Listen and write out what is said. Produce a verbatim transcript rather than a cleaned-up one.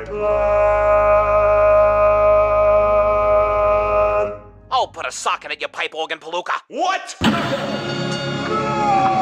Oh, put a socket at your pipe organ, Palooka. What?